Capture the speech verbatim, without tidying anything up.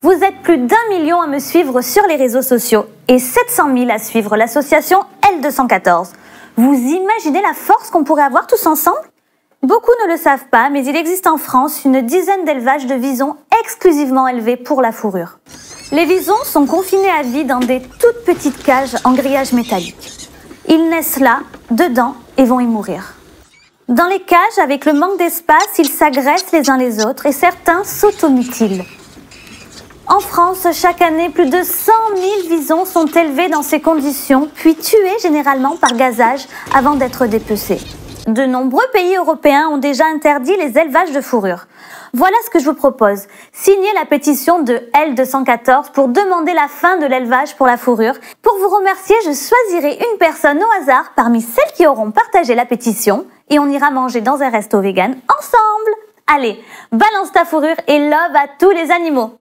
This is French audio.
Vous êtes plus d'un million à me suivre sur les réseaux sociaux et sept cent mille à suivre l'association L deux cent quatorze. Vous imaginez la force qu'on pourrait avoir tous ensemble? Beaucoup ne le savent pas, mais il existe en France une dizaine d'élevages de visons exclusivement élevés pour la fourrure. Les visons sont confinés à vie dans des toutes petites cages en grillage métallique. Ils naissent là, dedans, et vont y mourir. Dans les cages, avec le manque d'espace, ils s'agressent les uns les autres et certains s'automutilent. En France, chaque année, plus de cent mille visons sont élevés dans ces conditions, puis tués généralement par gazage avant d'être dépecés. De nombreux pays européens ont déjà interdit les élevages de fourrure. Voilà ce que je vous propose. Signez la pétition de L deux cent quatorze pour demander la fin de l'élevage pour la fourrure. Pour vous remercier, je choisirai une personne au hasard parmi celles qui auront partagé la pétition et on ira manger dans un resto vegan ensemble. Allez, balance ta fourrure et love à tous les animaux!